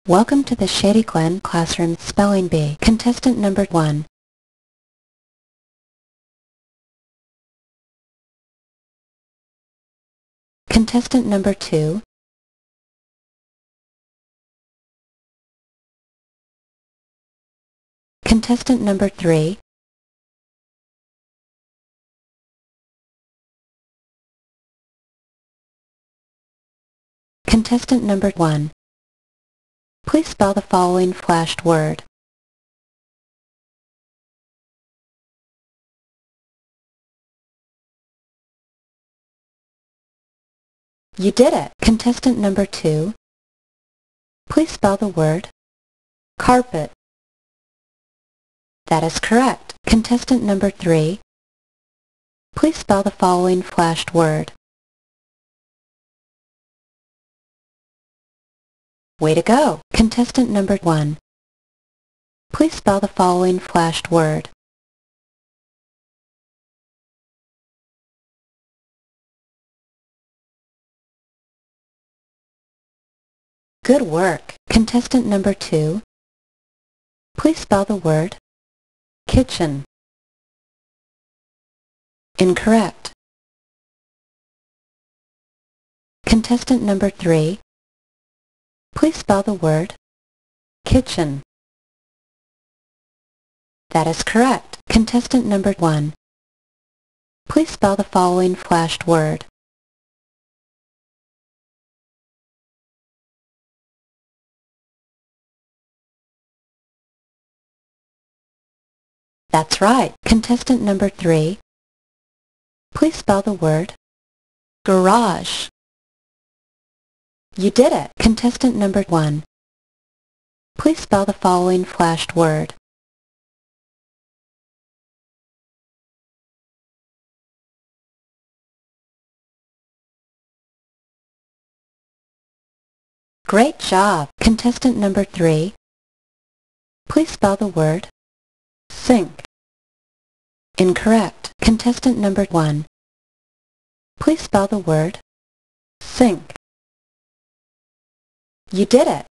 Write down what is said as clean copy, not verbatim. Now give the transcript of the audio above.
Welcome to the Shady Glen Classroom Spelling Bee. Contestant number 1. Contestant number 2. Contestant number 3. Contestant number 1. Please spell the following flashed word. You did it! Contestant number 2. Please spell the word carpet. That is correct. Contestant number 3. Please spell the following flashed word. Way to go! Contestant number 1. Please spell the following flashed word. Good work! Contestant number 2. Please spell the word kitchen. Incorrect. Contestant number 3. Please spell the word kitchen. That is correct. Contestant number 1. Please spell the following flashed word. That's right. Contestant number 3. Please spell the word garage. You did it! Contestant number 1. Please spell the following flashed word. Great job! Contestant number 3. Please spell the word sink. Incorrect. Contestant number 1. Please spell the word sink. You did it!